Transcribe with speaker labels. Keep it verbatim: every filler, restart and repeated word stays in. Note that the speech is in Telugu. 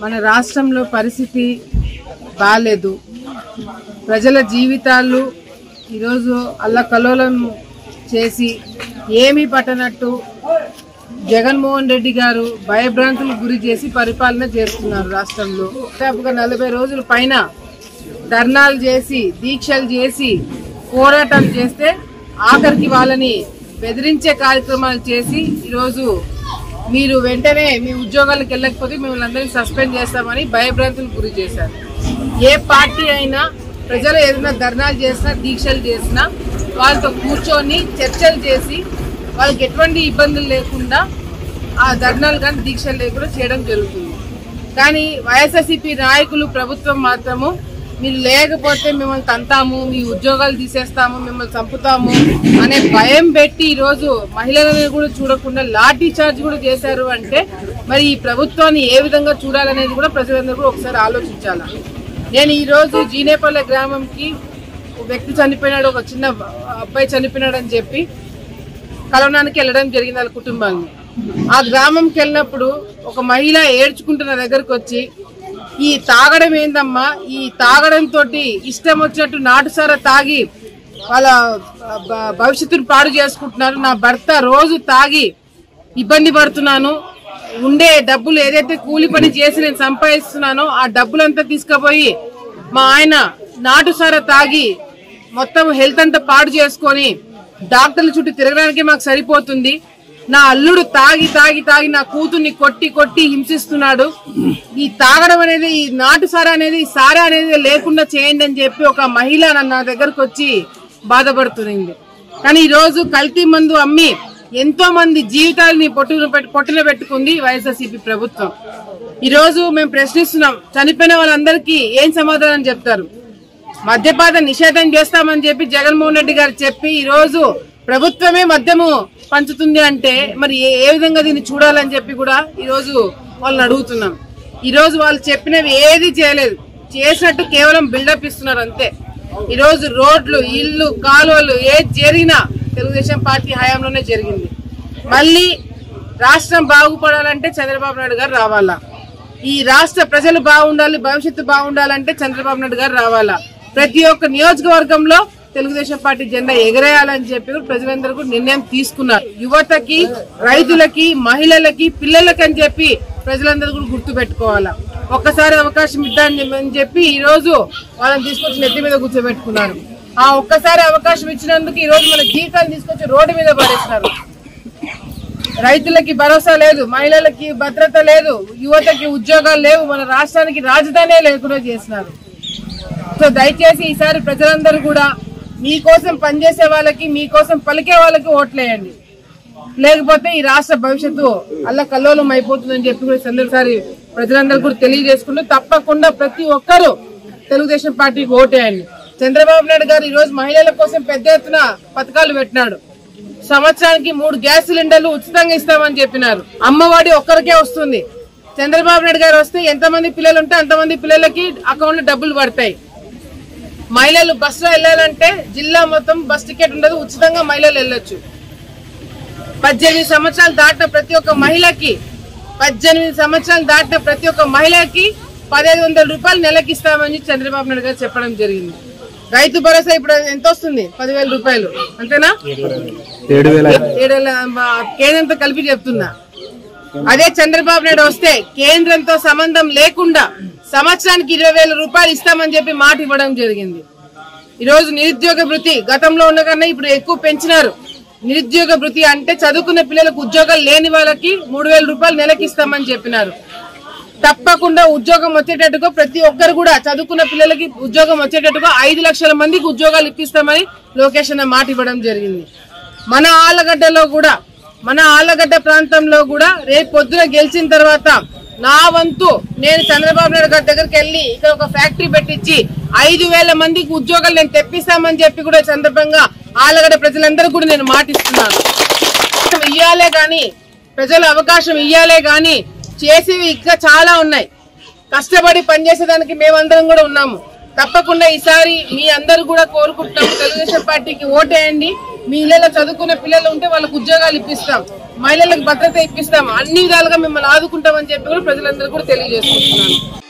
Speaker 1: మన రాష్ట్రంలో పరిస్థితి బాలేదు. ప్రజల జీవితాలు ఈరోజు అల్లకల్లోలం చేసి ఏమీ పట్టనట్టు జగన్మోహన్ రెడ్డి గారు భయభ్రాంతులకు గురి చేసి పరిపాలన చేస్తున్నారు. రాష్ట్రంలో దాదాపుగా నలభై రోజుల పైన ధర్నాలు చేసి దీక్షలు చేసి పోరాటాలు చేస్తే ఆఖరికి వాళ్ళని బెదిరించే కార్యక్రమాలు చేసి ఈరోజు మీరు వెంటనే మీ ఉద్యోగాలకు వెళ్ళకపోతే మిమ్మల్ని అందరినీ సస్పెండ్ చేస్తామని భయభ్రాంతులకు గురి చేశారు. ఏ పార్టీ అయినా ప్రజలు ఏదైనా ధర్నాలు చేసినా దీక్షలు చేసినా వాళ్ళతో కూర్చొని చర్చలు చేసి వాళ్ళకి ఎటువంటి ఇబ్బందులు లేకుండా ఆ ధర్నాలు కానీ దీక్షలు లేకుండా చేయడం జరుగుతుంది. కానీ వైఎస్ఆర్సీపీ నాయకులు ప్రభుత్వం మాత్రము మీరు లేకపోతే మిమ్మల్ని తంతాము, మీ ఉద్యోగాలు తీసేస్తాము, మిమ్మల్ని చంపుతాము అనే భయం పెట్టి ఈరోజు మహిళలను కూడా చూడకుండా లాఠీ చార్జ్ కూడా చేశారు. అంటే మరి ఈ ప్రభుత్వాన్ని ఏ విధంగా చూడాలనేది కూడా ప్రజలందరూ కూడా ఒకసారి ఆలోచించాలా. నేను ఈరోజు జీనేపల్లె గ్రామంకి వ్యక్తి చనిపోయినాడు, ఒక చిన్న అబ్బాయి చనిపోయినాడు అని చెప్పి కలవడానికి వెళ్ళడం జరిగింది వాళ్ళ కుటుంబాన్ని. ఆ గ్రామంకి వెళ్ళినప్పుడు ఒక మహిళ ఏడ్చుకుంటున్న దగ్గరకు వచ్చి ఈ తాగడం ఏందమ్మా, ఈ తాగడం తోటి ఇష్టం వచ్చినట్టు నాటుసారా తాగి వాళ్ళ భవిష్యత్తును పాడు చేసుకుంటున్నారు, నా భర్త రోజు తాగి ఇబ్బంది పడుతున్నాను, ఉండే డబ్బులు ఏదైతే కూలి పని చేసి నేను సంపాదిస్తున్నానో ఆ డబ్బులంతా తీసుకుపోయి మా ఆయన నాటుసారా తాగి మొత్తం హెల్త్ అంతా పాడు చేసుకొని డాక్టర్ల చుట్టూ తిరగడానికి మాకు సరిపోతుంది, నా అల్లుడు తాగి తాగి తాగి నా కూతుర్ని కొట్టి కొట్టి హింసిస్తున్నాడు, ఈ తాగడం అనేది ఈ నాటు సారా అనేది సారా అనేది లేకుండా చేయండి అని చెప్పి ఒక మహిళ నా దగ్గరకు వచ్చి బాధపడుతుంది. కానీ ఈ రోజు కల్తీ మందు అమ్మి ఎంతో మంది జీవితాలని పొట్టున పొట్టున పెట్టుకుంది వైఎస్ఆర్సీపీ ప్రభుత్వం. ఈ రోజు మేము ప్రశ్నిస్తున్నాం, చనిపోయిన వాళ్ళందరికీ ఏం సమాధానం చెప్తారు? మద్యపాన నిషేధం చేస్తామని చెప్పి జగన్మోహన్ రెడ్డి గారు చెప్పి ఈ రోజు ప్రభుత్వమే మద్యము పంచుతుంది అంటే మరి ఏ విధంగా దీన్ని చూడాలని చెప్పి కూడా ఈ రోజు వాళ్ళని అడుగుతున్నాం. ఈ రోజు వాళ్ళు చెప్పినవి ఏది చేయలేదు, చేసినట్టు కేవలం బిల్డప్ ఇస్తున్నారు అంతే. ఈ రోజు రోడ్లు, ఇల్లు, కాలువలు ఏది జరిగినా తెలుగుదేశం పార్టీ హయాంలోనే జరిగింది. మళ్ళీ రాష్ట్రం బాగుపడాలంటే చంద్రబాబు నాయుడు గారు రావాలా, ఈ రాష్ట్ర ప్రజలు బాగుండాలి, భవిష్యత్తు బాగుండాలంటే చంద్రబాబు నాయుడు గారు రావాలా. ప్రతి ఒక్క నియోజకవర్గంలో తెలుగుదేశం పార్టీ జెండా ఎగరేయాలని చెప్పి ప్రజలందరూ కూడా నిర్ణయం తీసుకున్నారు. యువతకి, రైతులకి, మహిళలకి, పిల్లలకి అని చెప్పి ప్రజలందరూ కూడా గుర్తు పెట్టుకోవాలా. ఒక్కసారి అవకాశం ఇద్దామని చెప్పి ఈ రోజు వాళ్ళని తీసుకొచ్చి నెత్తి మీద కూర్చోబెట్టుకున్నారు. ఆ ఒక్కసారి అవకాశం ఇచ్చినందుకు ఈ రోజు మన జీవితాలు తీసుకొచ్చి రోడ్డు మీద పడేస్తున్నారు. రైతులకి భరోసా లేదు, మహిళలకి భద్రత లేదు, యువతకి ఉద్యోగాలు లేవు, మన రాష్ట్రానికి రాజధానే లేకుండా చేస్తున్నారు. సో దయచేసి ఈసారి ప్రజలందరూ కూడా మీకోసం పనిచేసే వాళ్ళకి, మీకోసం పలికే వాళ్ళకి ఓట్లేయండి, లేకపోతే ఈ రాష్ట్ర భవిష్యత్తు అల్లకల్లోలం అయిపోతుందని చెప్పి కూడా సందర్భారి ప్రజలందరూ కూడా తెలియజేసుకుంటూ తప్పకుండా ప్రతి ఒక్కరూ తెలుగుదేశం పార్టీకి ఓటేయండి. చంద్రబాబు నాయుడు గారు ఈ రోజు మహిళల కోసం పెద్ద ఎత్తున పథకాలు పెట్టినాడు. సంవత్సరానికి మూడు గ్యాస్ సిలిండర్లు ఉచితంగా ఇస్తామని చెప్పినారు. అమ్మఒడి ఒక్కరికే వస్తుంది. చంద్రబాబు నాయుడు గారు వస్తే ఎంతమంది పిల్లలు ఉంటే అంతమంది పిల్లలకి అకౌంట్ లో డబ్బులు పడతాయి. మహిళలు బస్సులో వెళ్ళాలంటే జిల్లా మొత్తం బస్ టికెట్ ఉండదు, ఉచితంగా మహిళలు వెళ్ళొచ్చు. పద్దెనిమిది సంవత్సరాలు దాటిన ప్రతి ఒక్క మహిళకి పద్దెనిమిది సంవత్సరాలు దాటిన ప్రతి ఒక్క మహిళకి పదిహేను వందల రూపాయలు నెలకి ఇస్తామని చంద్రబాబు నాయుడు గారు చెప్పడం జరిగింది. రైతు భరోసా ఇప్పుడు ఎంత వస్తుంది? పదివేల రూపాయలు అంతేనా? ఏడు వేల కేంద్రంతో కలిపి చెప్తున్నా. అదే చంద్రబాబు నాయుడు వస్తే కేంద్రంతో సంబంధం లేకుండా సంవత్సరానికి ఇరవై వేల రూపాయలు ఇస్తామని చెప్పి మాట ఇవ్వడం జరిగింది. ఈ రోజు నిరుద్యోగ భృతి గతంలో ఉన్న కన్నా ఇప్పుడు ఎక్కువ పెంచినారు. నిరుద్యోగ భృతి అంటే చదువుకున్న పిల్లలకు ఉద్యోగాలు లేని వాళ్ళకి మూడు వేల రూపాయలు నెలకి ఇస్తామని చెప్పినారు. తప్పకుండా ఉద్యోగం వచ్చేటట్టుగా ప్రతి ఒక్కరు కూడా చదువుకున్న పిల్లలకి ఉద్యోగం వచ్చేటట్టుగా ఐదు లక్షల మందికి ఉద్యోగాలు ఇప్పిస్తామని లోకేష్ అన్న మాట ఇవ్వడం జరిగింది. మన ఆళ్లగడ్డలో కూడా, మన ఆళ్లగడ్డ ప్రాంతంలో కూడా రేపు పొద్దున గెలిచిన తర్వాత నా వంతు నేను చంద్రబాబు నాయుడు గారి దగ్గరికి వెళ్ళి ఇక్కడ ఒక ఫ్యాక్టరీ పెట్టించి ఐదు వేల మందికి ఉద్యోగాలు నేను తెప్పిస్తామని చెప్పి కూడా సందర్భంగా ఆళ్లగడ్డ ప్రజలందరూ కూడా నేను మాటిస్తున్నాను. ఇయ్యాలే గాని ప్రజలు అవకాశం ఇయ్యాలే గాని చేసేవి ఇంకా చాలా ఉన్నాయి. కష్టపడి పనిచేసేదానికి మేమందరం కూడా ఉన్నాము. తప్పకుండా ఈసారి మీ అందరూ కూడా కోరుకుంటున్నాము, తెలుగుదేశం పార్టీకి ఓటేయండి. మీ ఇళ్లలో చదువుకునే పిల్లలు ఉంటే వాళ్ళకు ఉద్యోగాలు ఇప్పిస్తాం, మహిళలకు భద్రత ఇప్పిస్తాం, అన్ని విధాలుగా మిమ్మల్ని ఆదుకుంటామని చెప్పి కూడా ప్రజలందరూ కూడా తెలియజేసుకుంటున్నాను.